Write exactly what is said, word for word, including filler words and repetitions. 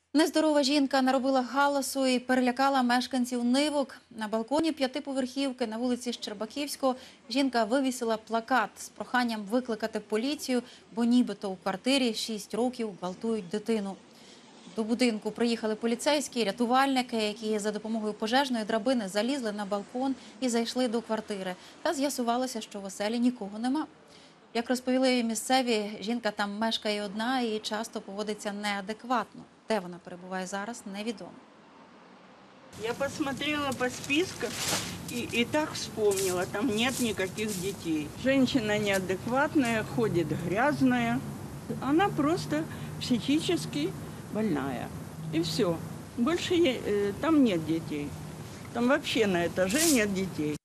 Нездорова жінка наробила галасу і перелякала мешканців Нивок. На балконі п'ятиповерхівки на вулиці Щербаківського жінка вивісила плакат з проханням викликати поліцію, бо нібито у квартирі шість років гвалтують дитину. До будинку приїхали поліцейські, рятувальники, які за допомогою пожежної драбини залізли на балкон і зайшли до квартири. Та з'ясувалося, що в оселі нікого нема. Як розповіли місцеві, жінка там мешкає одна і часто поводиться неадекватно. Де вона перебуває зараз, невідомо. Я посмотрела по списку и, и так вспомнила, там нет никаких детей. Женщина неадекватная, ходит грязная. Она просто психически больная. И все. Больше ей, э, там нет детей. Там вообще на этаже нет детей.